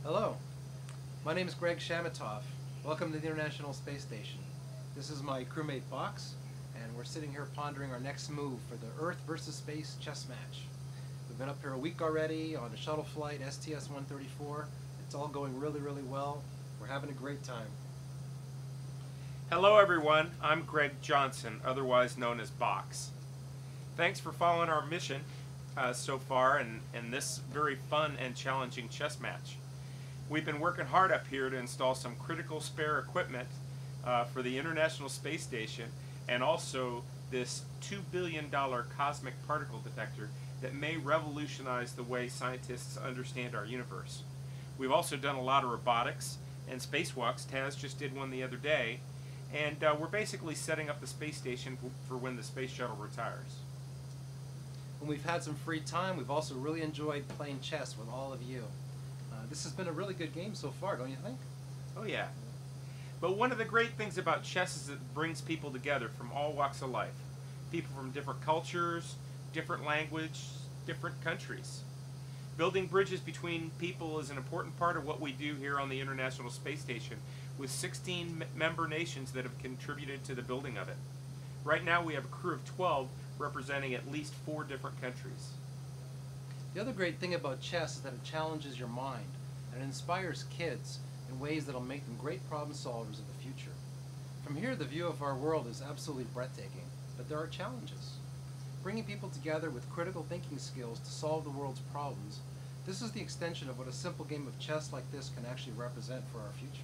Hello, my name is Greg Chamitoff. Welcome to the International Space Station. This is my crewmate Box, and we're sitting here pondering our next move for the Earth versus Space chess match. We've been up here a week already on a shuttle flight, STS-134. It's all going really, really well. We're having a great time. Hello everyone, I'm Greg Johnson, otherwise known as Box. Thanks for following our mission so far in this very fun and challenging chess match. We've been working hard up here to install some critical spare equipment for the International Space Station and also this $2 billion cosmic particle detector that may revolutionize the way scientists understand our universe. We've also done a lot of robotics and spacewalks. Taz just did one the other day, and we're basically setting up the space station for when the space shuttle retires. When we've had some free time, we've also really enjoyed playing chess with all of you. This has been a really good game so far, don't you think? Oh yeah. But one of the great things about chess is it brings people together from all walks of life. People from different cultures, different language, different countries. Building bridges between people is an important part of what we do here on the International Space Station, with 16 member nations that have contributed to the building of it. Right now we have a crew of 12 representing at least 4 different countries. The other great thing about chess is that it challenges your mind and it inspires kids in ways that will make them great problem solvers of the future. From here, the view of our world is absolutely breathtaking, but there are challenges. Bringing people together with critical thinking skills to solve the world's problems, this is the extension of what a simple game of chess like this can actually represent for our future.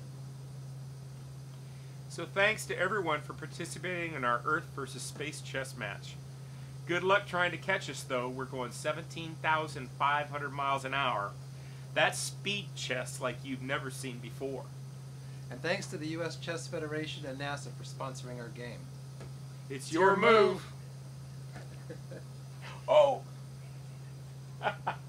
So thanks to everyone for participating in our Earth versus Space chess match. Good luck trying to catch us though. We're going 17,500 miles an hour. That's speed chess like you've never seen before. And thanks to the U.S. Chess Federation and NASA for sponsoring our game. It's your move. Oh.